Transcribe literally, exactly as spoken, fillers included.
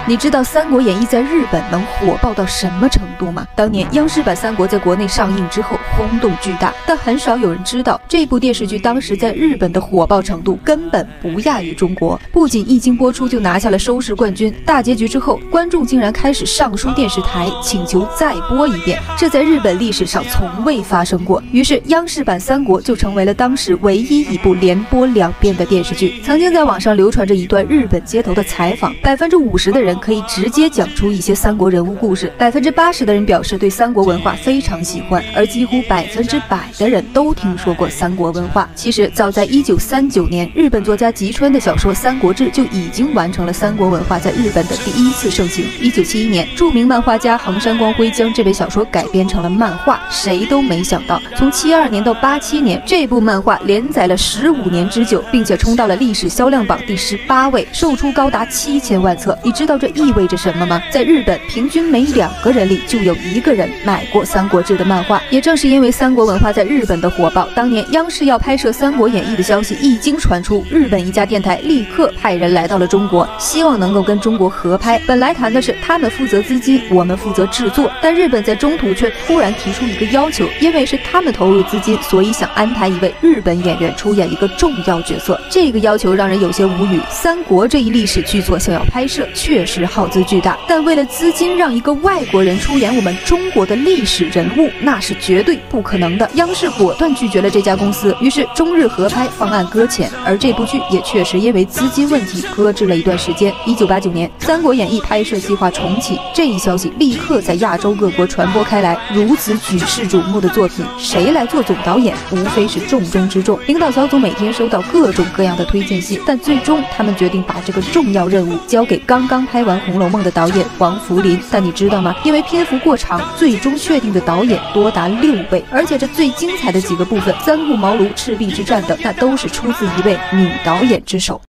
你知道《三国演义》在日本能火爆到什么程度吗？当年央视版《三国》在国内上映之后轰动巨大，但很少有人知道这部电视剧当时在日本的火爆程度根本不亚于中国。不仅一经播出就拿下了收视冠军，大结局之后，观众竟然开始上书电视台请求再播一遍，这在日本历史上从未发生过。于是央视版《三国》就成为了当时唯一一部连播两遍的电视剧。曾经在网上流传着一段日本街头的采访，百分之五十的人可以直接讲出一些三国人物故事，百分之八十的人表示对三国文化非常喜欢，而几乎百分之百的人都听说过三国文化。其实早在一九三九年，日本作家吉川的小说《三国志》就已经完成了三国文化在日本的第一次盛行。一九七一年，著名漫画家横山光辉将这本小说改编成了漫画。谁都没想到，从七二年到八七年，这部漫画连载了十五年之久，并且冲到了历史销量榜第十八位，售出高达七千万册。你知道这意味着什么吗？在日本，平均每两个人里就有一个人买过《三国志》的漫画。也正是因为三国文化在日本的火爆，当年央视要拍摄《三国演义》的消息一经传出，日本一家电台立刻派人来到了中国，希望能够跟中国合拍。本来谈的是他们负责资金，我们负责制作，但日本在中途却突然提出一个要求，因为是他们投入资金，所以想安排一位日本演员出演一个重要角色。这个要求让人有些无语。三国这一历史巨作想要拍摄，确实耗资巨大，但为了资金让一个外国人出演我们中国的历史人物，那是绝对不可能的。央视果断拒绝了这家公司，于是中日合拍方案搁浅，而这部剧也确实因为资金问题搁置了一段时间。一九八九年，《三国演义》拍摄计划重启，这一消息立刻在亚洲各国传播开来。如此举世瞩目的作品，谁来做总导演，无非是重中之重。领导小组每天收到各种各样的推荐信，但最终他们决定把这个重要任务交给刚刚拍完《红楼梦》的导演王扶林。但你知道吗？因为篇幅过长，最终确定的导演多达六位，而且这最精彩的几个部分，三顾茅庐、赤壁之战等，那都是出自一位女导演之手。